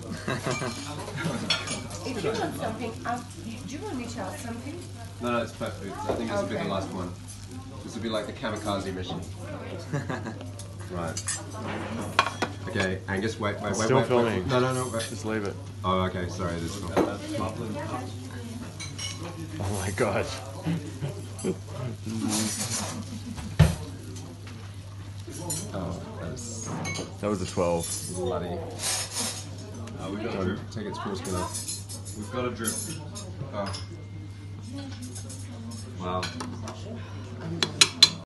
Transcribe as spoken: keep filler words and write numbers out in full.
If you want something, um, do you want me to ask something? No, no, it's perfect. I think this will be Okay. the last one. This will be like the kamikaze mission. Right. Okay, Angus, wait, wait, wait, Still wait, filming. wait. No, no, no, wait. Just leave it. Oh, okay, sorry, this is not. Oh my god. Oh, that's That was a twelve. bloody. Uh, we've got a Go, drip. take its full spinner. We've got a drip. Oh. Wow.